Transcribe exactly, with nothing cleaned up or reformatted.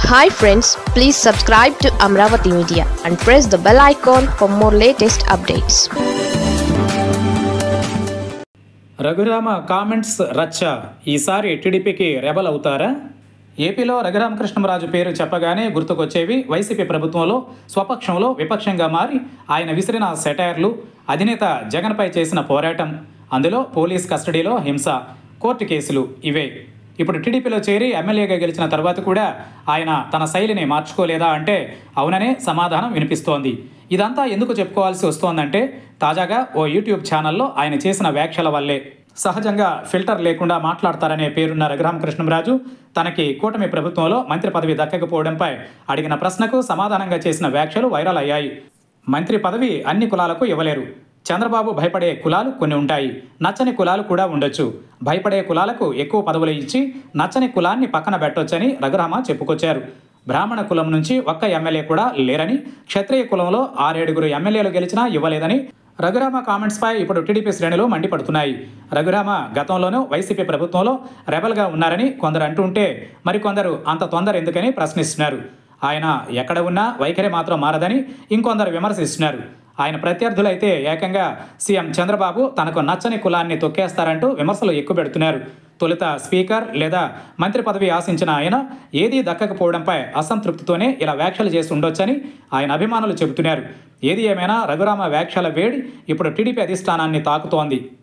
Hi friends, please subscribe to Amravati Media and press the bell icon for more latest updates. Raghurama comments రచ్చ ఈసారి టీడీపీకి rebel అవుతారా? ఏపీలో రఘురామకృష్ణంరాజు పేరు చెప్పగానే గుర్తుకొచ్చేవి వైసీపీ ప్రభుత్వంలో స్వపక్షంలో విపక్షంగా మారి ఆయన విసిరిన సెటైర్లు, అధినేత జగన్పై చేసిన పోరాటం, అందులో పోలీస్ కస్టడీలో హింస, కోర్టు కేసులు ఇవే. ఇప్పుడు టీడీపీలో చేరి ఎమ్మెల్యేగా గెలిచిన తర్వాత కూడా ఆయన తన శైలిని మార్చుకోలేదా అంటే అవుననే సమాధానం వినిపిస్తోంది. ఇదంతా ఎందుకు చెప్పుకోవాల్సి వస్తోందంటే తాజాగా ఓ యూట్యూబ్ ఛానల్లో ఆయన చేసిన వ్యాఖ్యల వల్లే. సహజంగా ఫిల్టర్ లేకుండా మాట్లాడతారనే పేరున్న రఘురామకృష్ణంరాజు తనకి కూటమి ప్రభుత్వంలో మంత్రి పదవి దక్కకపోవడంపై అడిగిన ప్రశ్నకు సమాధానంగా చేసిన వ్యాఖ్యలు వైరల్ అయ్యాయి. మంత్రి పదవి అన్ని కులాలకు ఇవ్వలేరు. చంద్రబాబు భయపడే కులాలు కొన్ని ఉంటాయి, నచ్చని కులాలు కూడా ఉండొచ్చు. భయపడే కులాలకు ఎక్కువ పదవులు ఇచ్చి నచ్చని కులాన్ని పక్కన పెట్టొచ్చని రఘురామ చెప్పుకొచ్చారు. బ్రాహ్మణ కులం నుంచి ఒక్క ఎమ్మెల్యే కూడా లేరని, క్షత్రియ కులంలో ఆరేడుగురు ఎమ్మెల్యేలు గెలిచినా ఇవ్వలేదని రఘురామ కామెంట్స్పై ఇప్పుడు టీడీపీ శ్రేణులు మండిపడుతున్నాయి. రఘురామ గతంలోనూ వైసీపీ ప్రభుత్వంలో రెబల్గా ఉన్నారని కొందరు అంటుంటే మరికొందరు అంత తొందర ఎందుకని ప్రశ్నిస్తున్నారు. ఆయన ఎక్కడ ఉన్నా వైఖరి మాత్రం మారదని ఇంకొందరు విమర్శిస్తున్నారు. ఆయన ప్రత్యర్థులైతే ఏకంగా సీఎం చంద్రబాబు తనకు నచ్చని కులాన్ని తొక్కేస్తారంటూ విమర్శలు ఎక్కుపెడుతున్నారు. తొలుత స్పీకర్ లేదా మంత్రి పదవి ఆశించిన ఆయన ఏదీ దక్కకపోవడంపై అసంతృప్తితోనే ఇలా వ్యాఖ్యలు చేసి ఉండొచ్చని ఆయన అభిమానులు చెబుతున్నారు. ఏది ఏమైనా రఘురామ వ్యాఖ్యల వేడి ఇప్పుడు టీడీపీ అధిష్టానాన్ని తాకుతోంది.